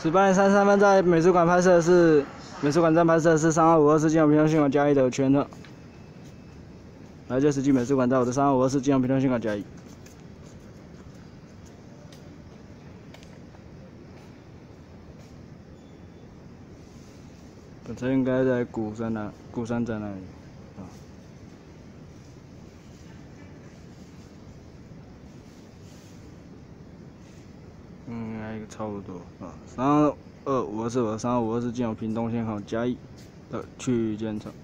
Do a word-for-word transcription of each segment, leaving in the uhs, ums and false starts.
十八点三十三分在美术馆拍摄的是美术馆站拍摄的是三二五二四金融平衡新闻加一的全特。来自实际美术馆在我的三二五二四金融平衡新闻加一。 本车应该在鼓山那，鼓山站那里，啊。嗯，应该差不多啊。三二五二四，我三二五二四进入屏东县号嘉义的区域监测。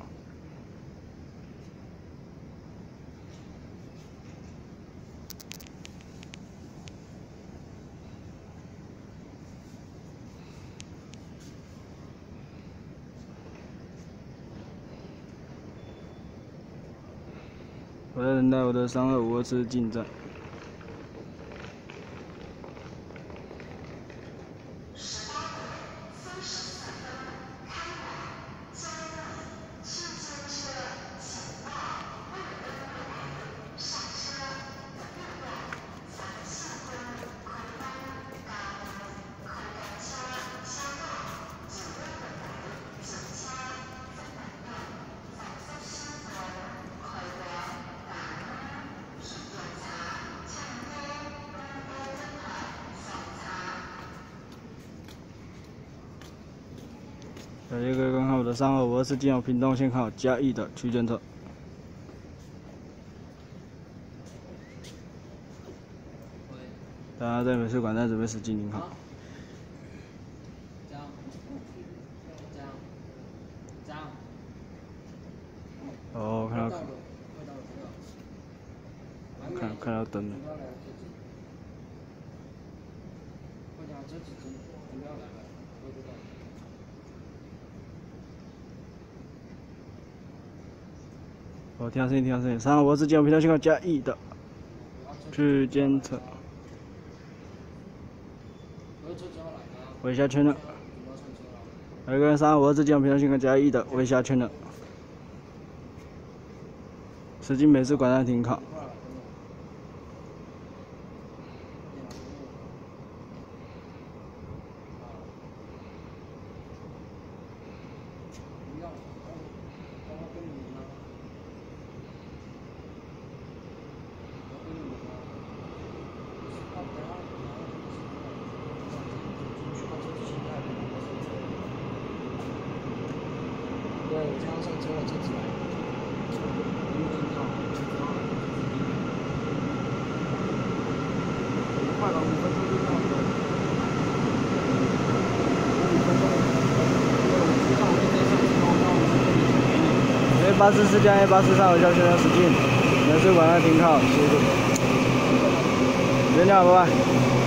我在等待我的三二五二四进站。感谢各位观看我的三二五二四进入屏东县号嘉义的区间车。大家在美术馆站准备驶进零号。这样，这样，这样。哦，看到，看看到灯了。哦，听到声音，听到声音。三号我是金融频道信号加一的区间车，围下圈了。还有一个人三号我是金融频道信号加一的围下圈了。实际美术馆站停靠。 对，我这样上车了，车子来。快了，五分钟就到了。五分钟。上面再上之后，那我们 A 八四四加 A 八四三，我叫宣传使劲，美术馆站停靠，谢谢。原谅，拜拜。